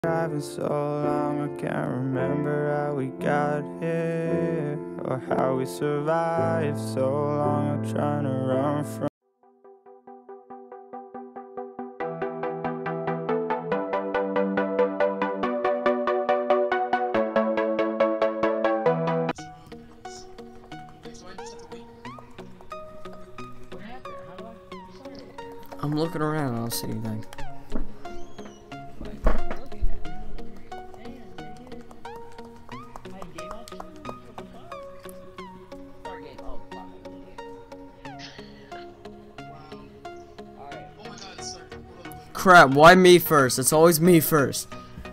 Driving so long, I can't remember how we got here or how we survived so long. I'm trying to run from I'm looking around, I don't see anything. Crap, why me first? It's always me first.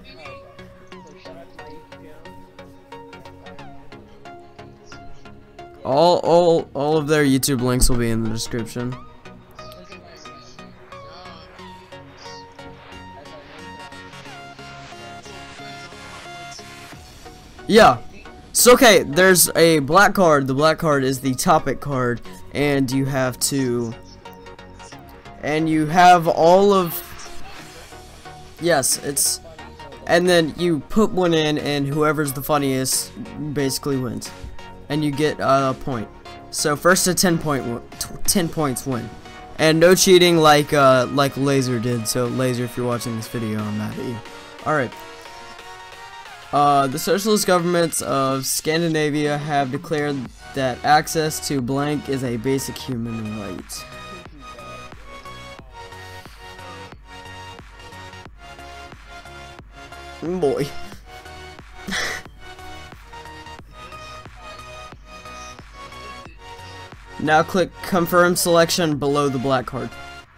All of their YouTube links will be in the description. Yeah. So okay, there's a black card. The black card is the topic card, and you have all of, yes, it's, and then you put one in, and whoever's the funniest basically wins, and you get a point. So first to 10 points win, and no cheating like Laser did. So Laser, if you're watching this video, I'm mad at you. All right. The socialist governments of Scandinavia have declared that access to blank is a basic human right. Boy. Now click confirm selection below the black card.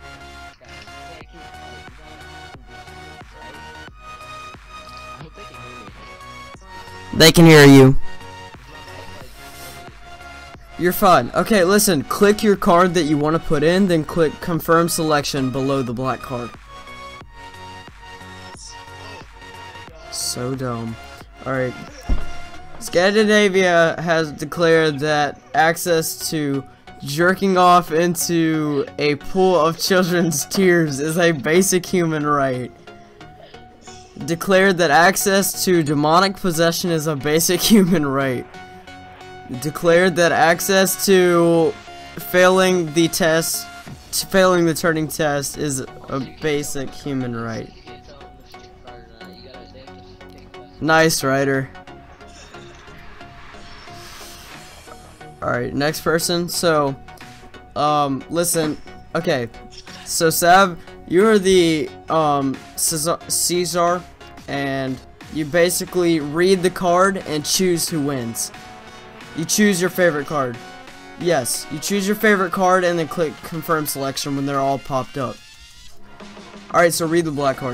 They can hear you. You're fine. Okay, listen. Click your card that you want to put in, then click confirm selection below the black card. So dumb. Alright. Scandinavia has declared that access to jerking off into a pool of children's tears is a basic human right. Declared that access to demonic possession is a basic human right. Declared that access to failing the turning test is a basic human right. Nice, Ryder. Alright, next person. So, listen. Okay. So, Sav, you're the, Caesar, and you basically read the card and choose who wins. You choose your favorite card. Yes, you choose your favorite card and then click confirm selection when they're all popped up. Alright, so read the black card.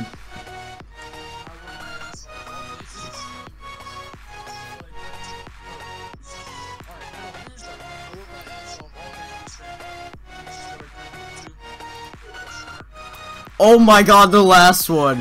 Oh my god, the last one.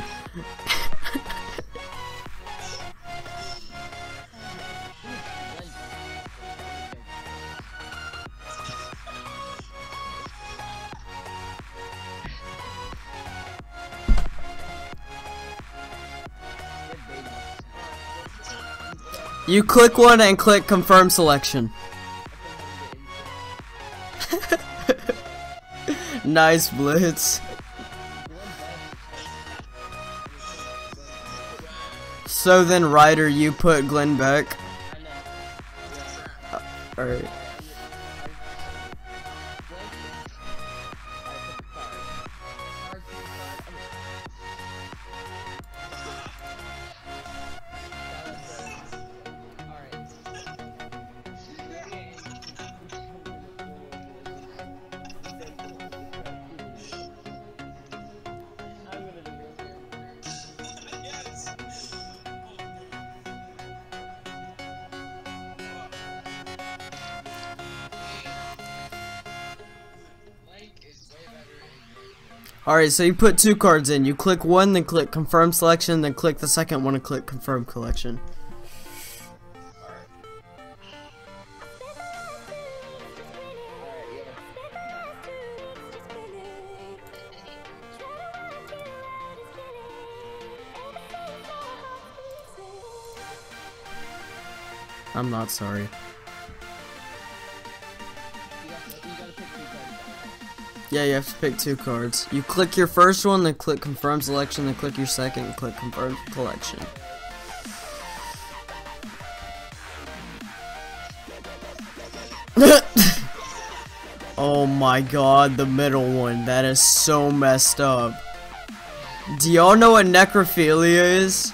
You click one and click confirm selection. Nice, Blitz. So then, Ryder, you put Glenn Beck. Alright. Alright, so you put two cards in. You click one, then click confirm selection, then click the second one and click confirm collection. I'm not sorry. Yeah, you have to pick 2 cards. You click your first one, then click confirm selection, then click your second, and click confirm collection. Oh my god, the middle one. That is so messed up. Do y'all know what necrophilia is?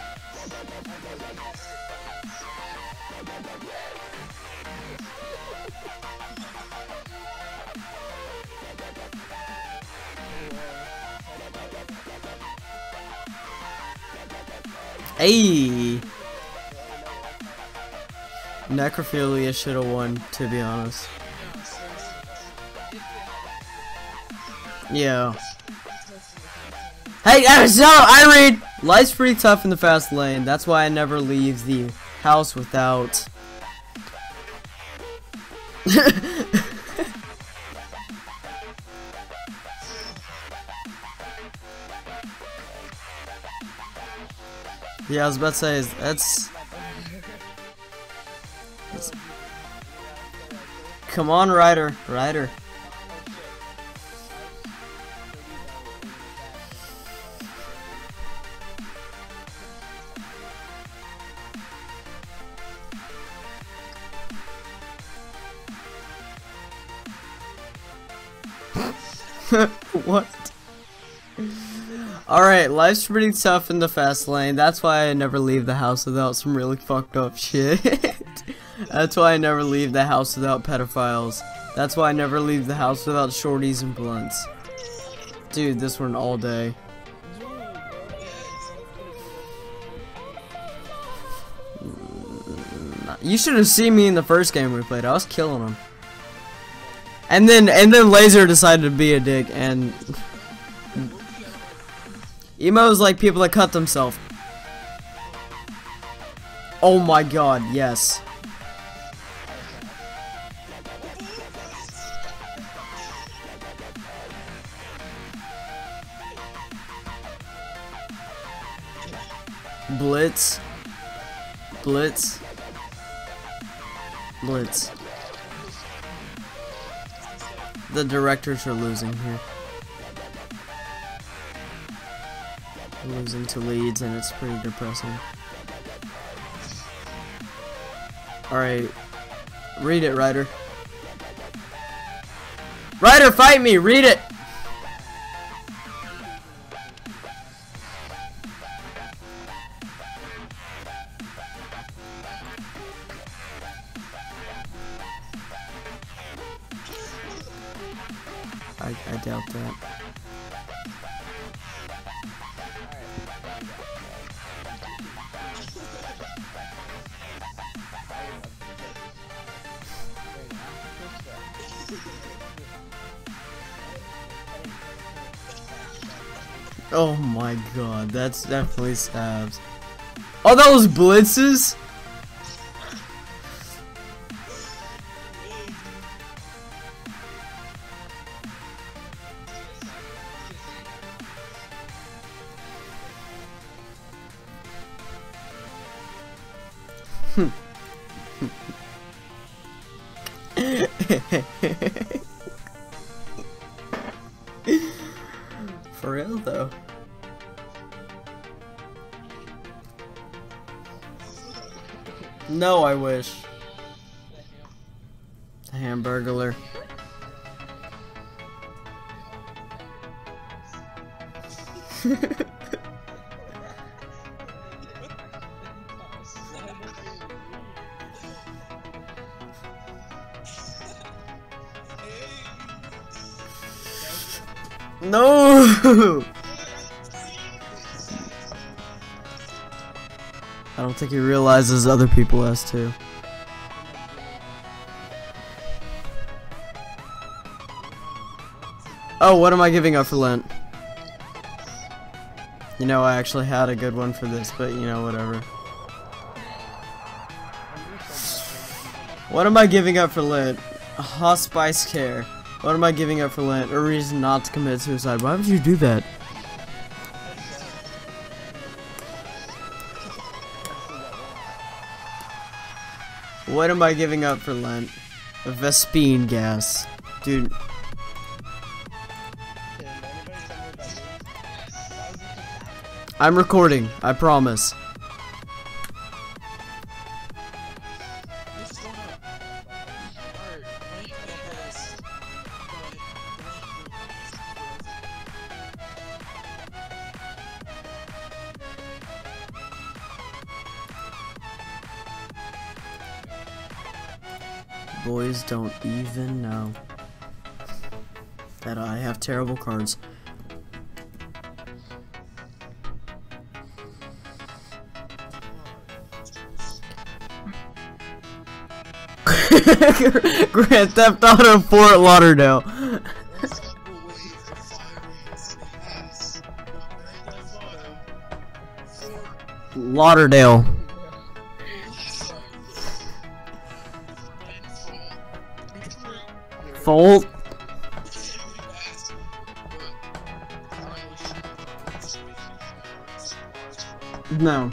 Hey, necrophilia should have won, to be honest. Yeah. Hey, no, I read. Life's pretty tough in the fast lane. That's why I never leave the house without. Yeah, I was about to say, that's... Come on, Ryder. Ryder. What? Alright, life's pretty tough in the fast lane. That's why I never leave the house without some really fucked up shit. That's why I never leave the house without pedophiles. That's why I never leave the house without shorties and blunts. Dude, this one all day. You should have seen me in the first game we played. I was killing them. And then Laser decided to be a dick, and emos like people that cut themselves. Oh my god, yes. Blitz. Blitz. Blitz. The directors are losing here. Losing to Leeds, and it's pretty depressing. Alright. Read it, Ryder. Ryder, fight me! Read it! I doubt that. Oh my god, that's definitely stabs. Oh, that was blitzes? For real though. No, I wish. Hamburglar. No! I don't think he realizes other people has too. Oh, what am I giving up for Lent? You know, I actually had a good one for this, but you know, whatever. What am I giving up for Lent? Hospice care. What am I giving up for Lent? A reason not to commit suicide. Why would you do that? What am I giving up for Lent? Vespine gas. Dude. I'm recording, I promise. Boys don't even know that I have terrible cards. Grand Theft Auto Fort Lauderdale. Lauderdale. Fold. No.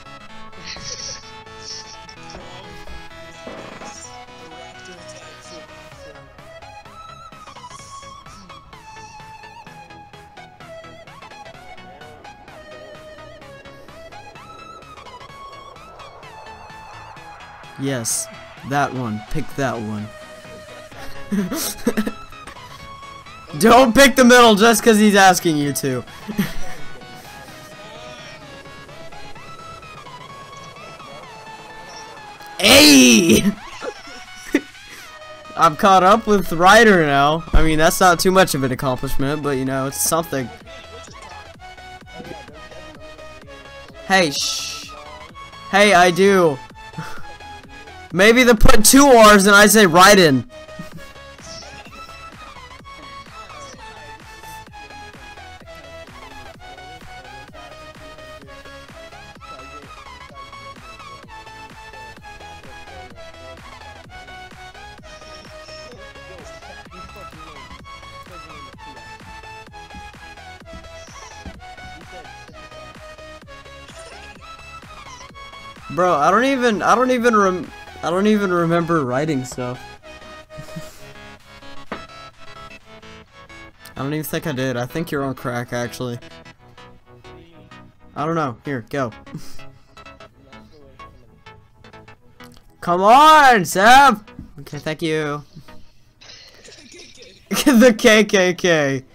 Yes, that one. Pick that one. Don't pick the middle just because he's asking you to. Hey! I'm caught up with Ryder now. I mean, that's not too much of an accomplishment, but you know, it's something. Hey, shh. Hey, I do. Maybe they put 2 R's and I say Raiden. Bro, I don't even remember writing stuff. I don't even think I did. I think you're on crack, actually. I don't know. Here, go. Come on, Sam! Okay, thank you. The KKK.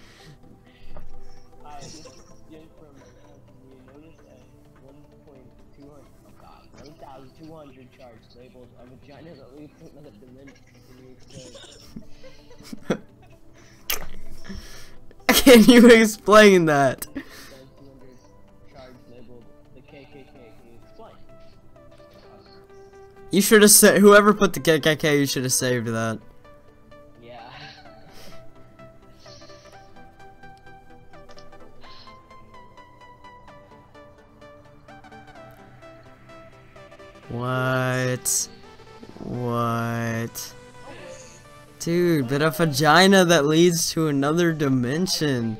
Can you explain that? You should have said, whoever put the KKK, you should have saved that. Yeah. What? What? Dude, but a vagina that leads to another dimension.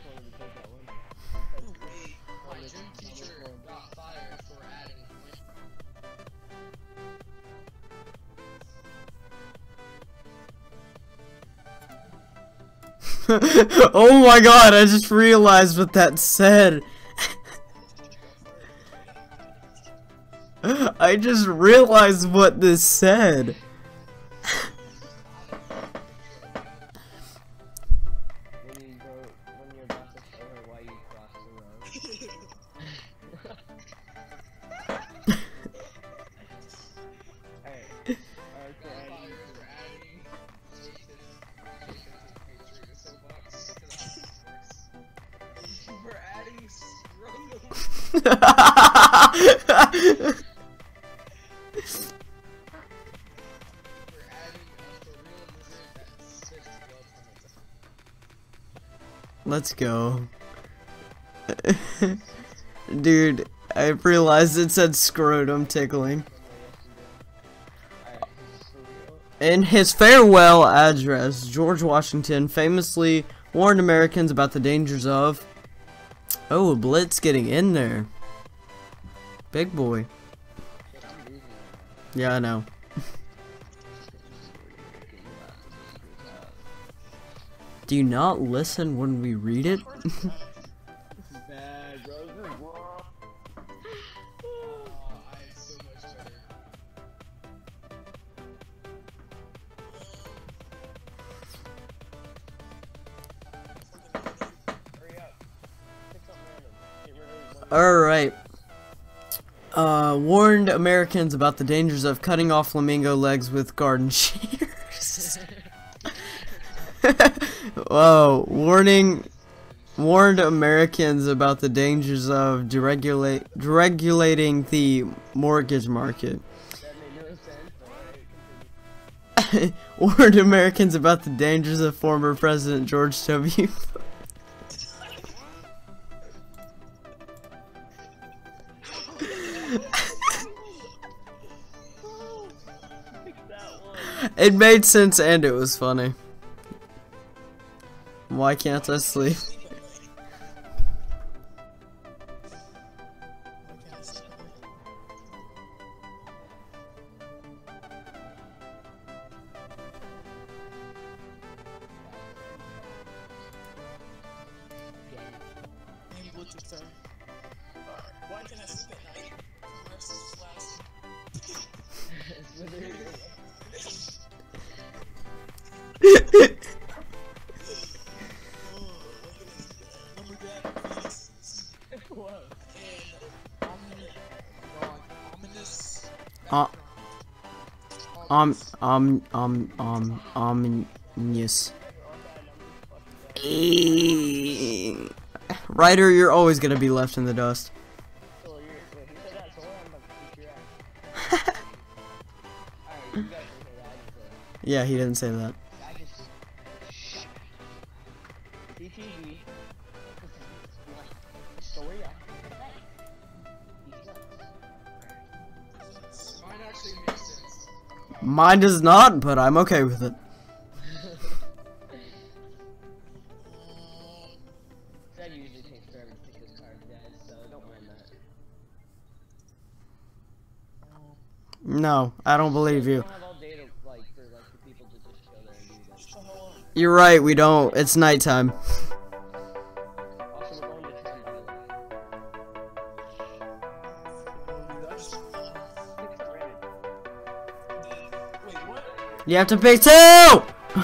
Oh my god, I just realized what that said. I just realized what this said. Let's go. Dude, I realized it said scrotum tickling. In his farewell address, George Washington famously warned Americans about the dangers of... Oh, a blitz getting in there. Big boy. Yeah, I know. Do you not listen when we read it? Bad, bro. This is wrong. I am so much better. Hurry up. Pick something random. Get rid of one. Alright. Warned Americans about the dangers of cutting off flamingo legs with garden shears. Whoa, warned Americans about the dangers of deregulating the mortgage market. That made no sense, but alright, continue. Warned Americans about the dangers of former President George W. It made sense and it was funny. Why can't I sleep? Why can't I sleep at night? Ominous. Ryder, you're always gonna be left in the dust. Yeah, he didn't say that. Mine does not, but I'm okay with it. That usually takes forever to pick this card, guys, so don't mind that. No, I don't believe you. We don't have all day to, like, for people to just go there and do this. You're right, we don't. It's nighttime. Also, we're going to Trem, by the way. Wait, what? You have to pick two!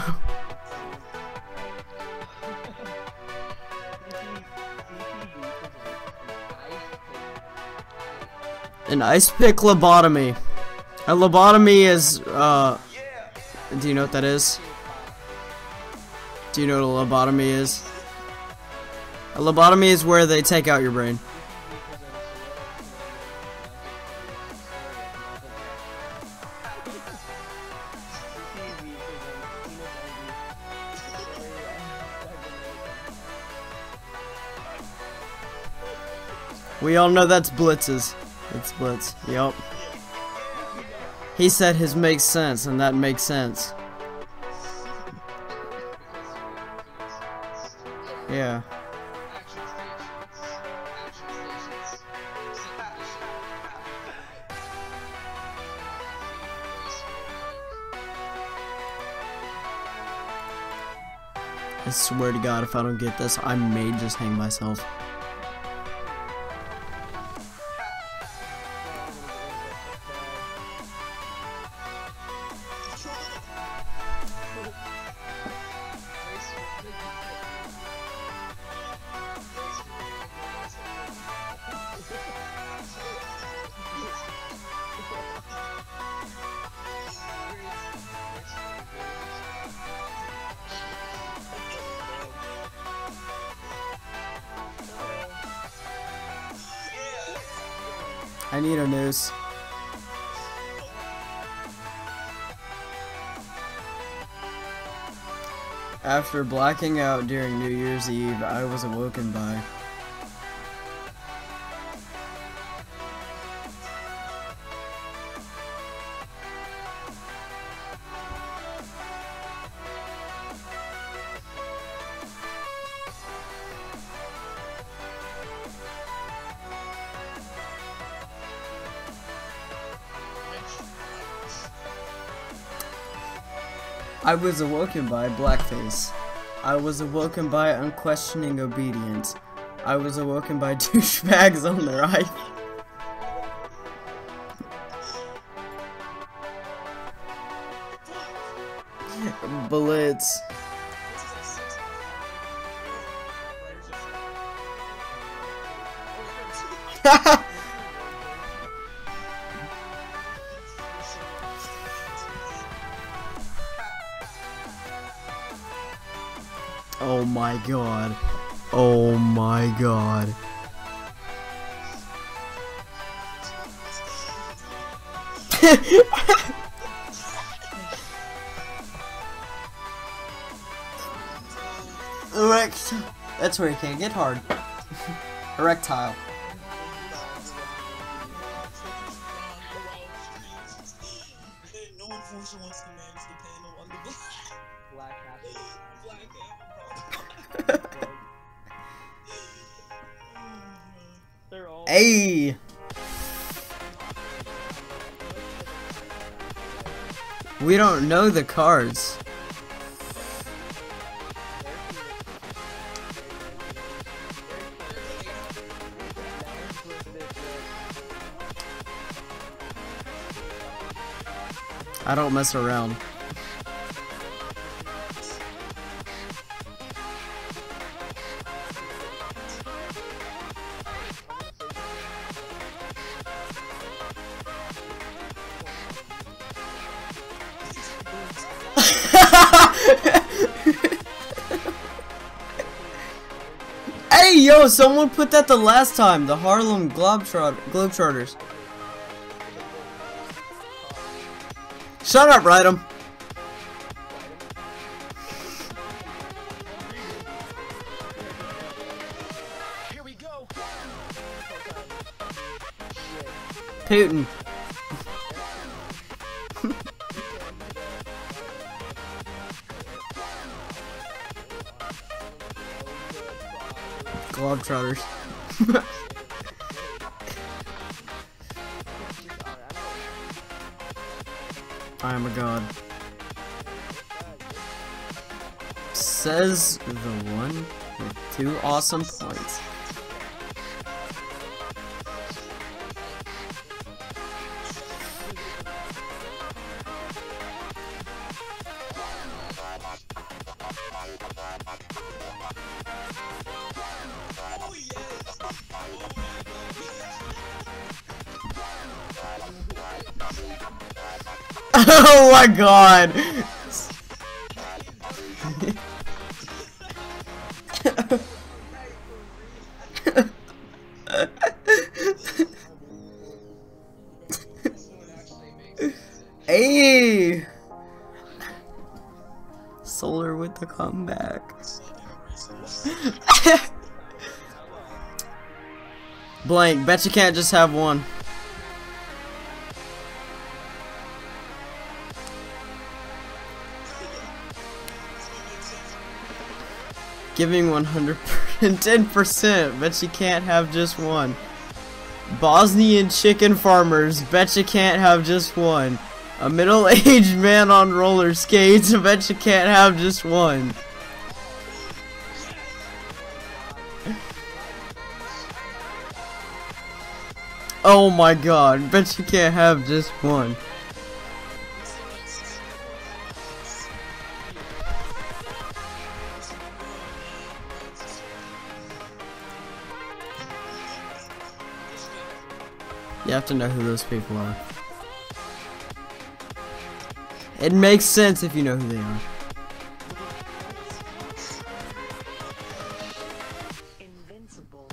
An ice pick lobotomy. A lobotomy is, do you know what that is? Do you know what a lobotomy is? A lobotomy is where they take out your brain. We all know that's Blitz's. It's Blitz. Yup. He said his makes sense, and that makes sense. Yeah. I swear to God, if I don't get this, I may just hang myself. I need a noose. After blacking out during New Year's Eve, I was awoken by... I was awoken by blackface. I was awoken by unquestioning obedience. I was awoken by douchebags on the right. Bullets. Oh my god. Oh my god. Erect. That's where you can't get hard. Erectile. No unfortunate wants to manage the panel on the Black black apple. They're all. Hey. We don't know the cards. I don't mess around. Hey, yo, someone put that the last time. The Harlem Globetrotters. Shut up, Rydom. Here we go. Putin. Globetrotters. I am a god. Says the one with 2 awesome points. Oh yes. Oh my god! Hey! Solar with the comeback. Blank, bet you can't just have one. Giving 110%, bet you can't have just one. Bosnian chicken farmers, bet you can't have just one. A middle-aged man on roller skates, bet you can't have just one. Oh my god, bet you can't have just one. You have to know who those people are. It makes sense if you know who they are. Invincible.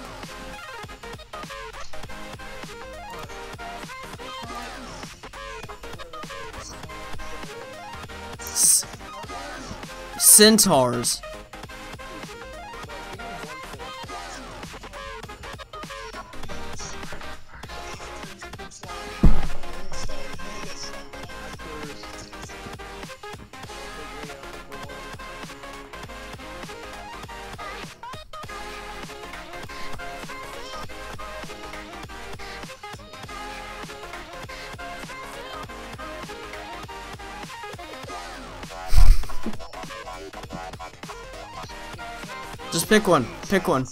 Centaurs. Just pick one. Pick one.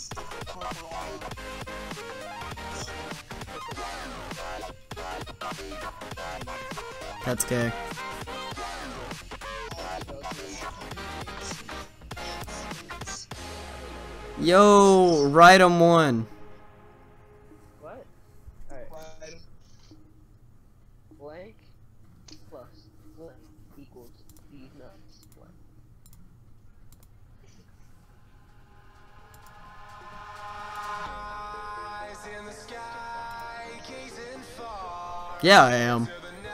That's gay. Yo, write 'em one. What? Alright. Blank plus blank equals these nuts. Blank. Yeah, I am.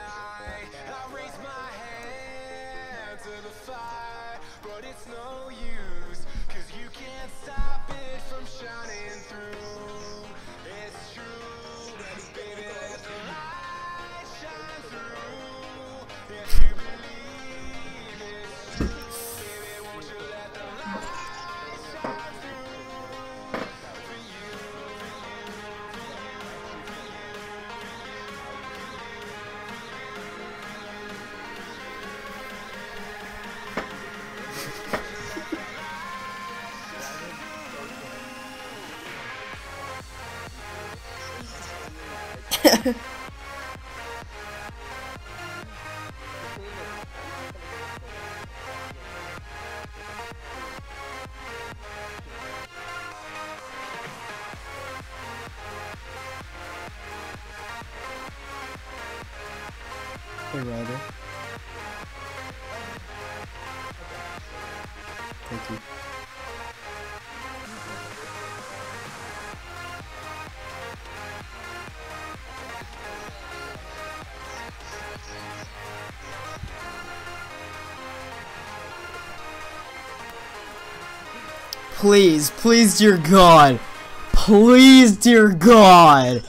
Hey, Ryder. Thank you. Please, please, dear God. Please, dear God.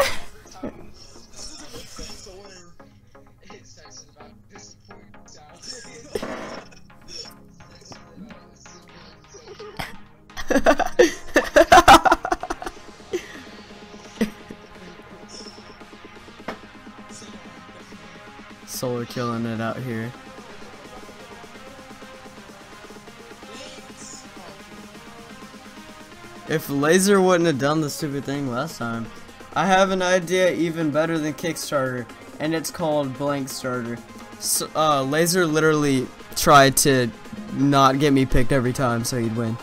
Solar killing it out here. If Laser wouldn't have done the stupid thing last time, I have an idea even better than Kickstarter, and it's called Blank Starter. So, Laser literally tried to not get me picked every time so he'd win.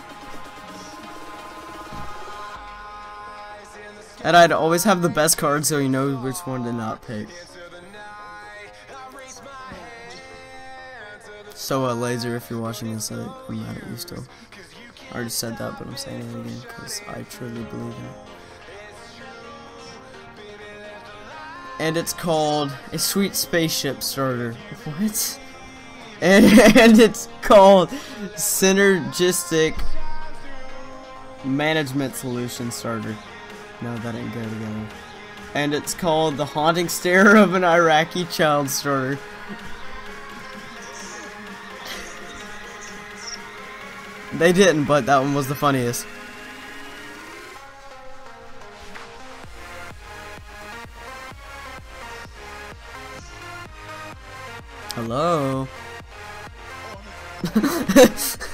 And I'd always have the best card so he knows which one to not pick. So Laser, if you're watching this, I'm mad at you still. I already said that, but I'm saying it again because I truly believe in it. And it's called a sweet spaceship starter. What? And it's called synergistic management solution starter. No, that ain't go together. And it's called the haunting stare of an Iraqi child starter. They didn't, but that one was the funniest. Hello?